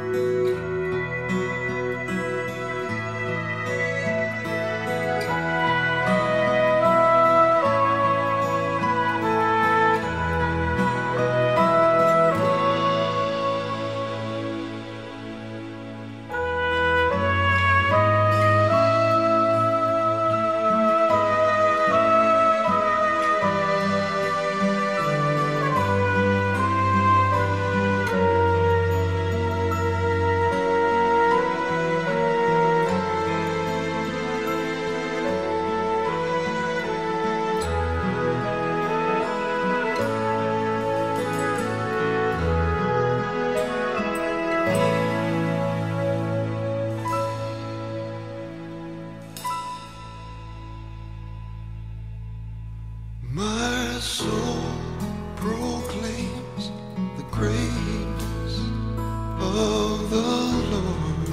My soul proclaims the grace of the Lord,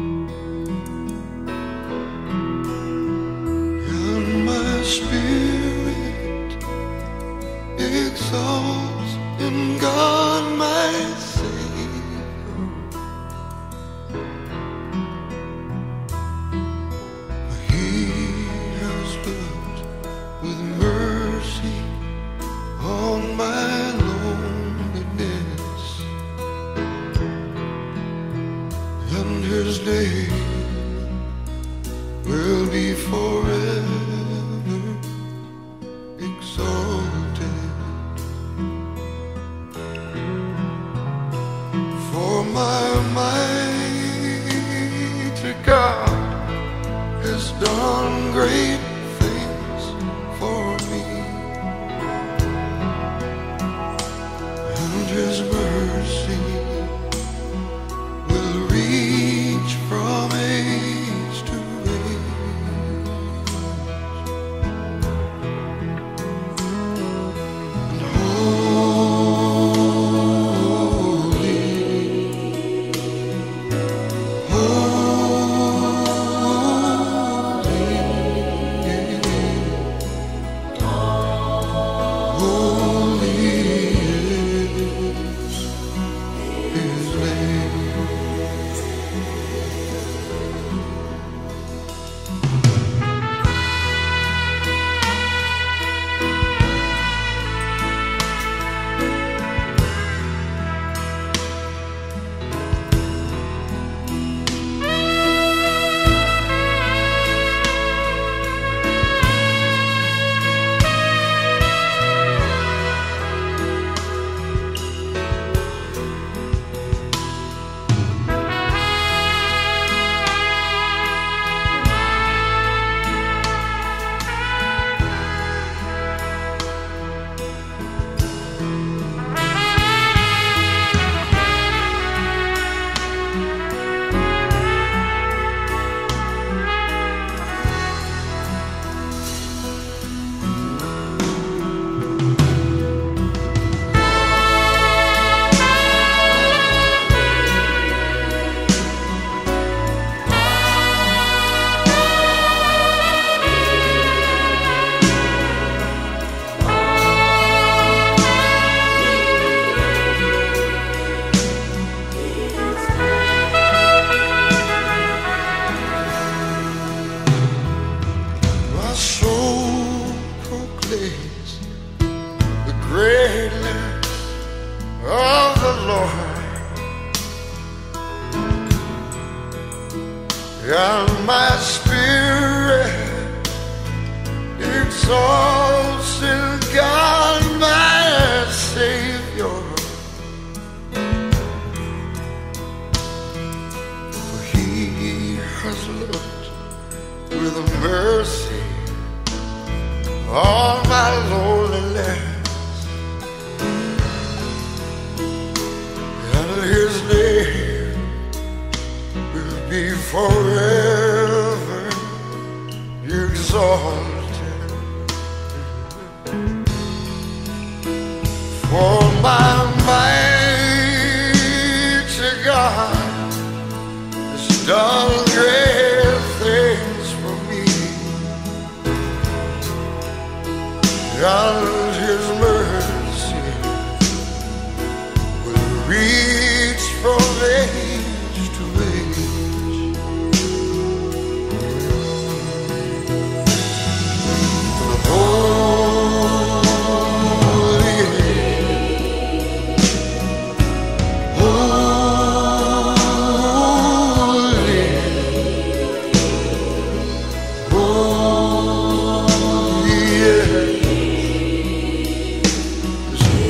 and my spirit exalts in God my Savior. He has looked with mercy on my loneliness, and His name will be forever exalted. For my mighty God has done great things for me, and His mercy will reach from age to age. And holy, holy is His name. My soul proclaims the greatness of the Lord, and my spirit exalts in God my Savior. For He has looked with mercy on my loneliness, and His name will be forever exalted. For my mighty God has done great things for me, and His mercy will reach from age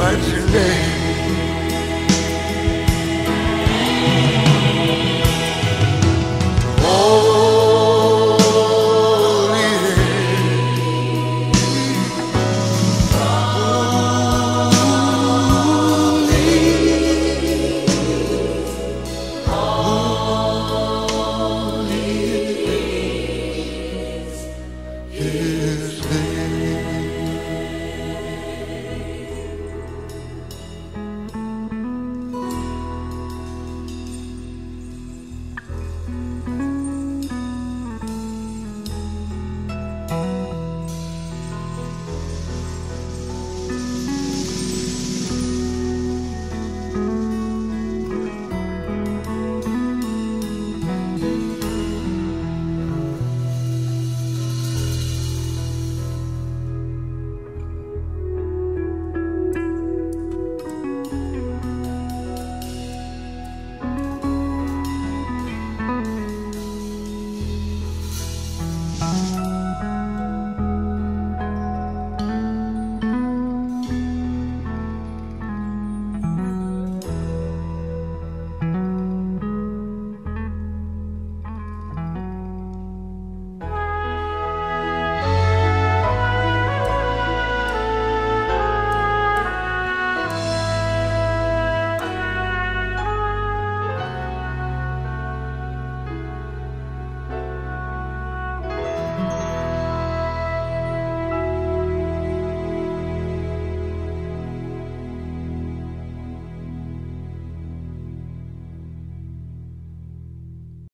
imagination.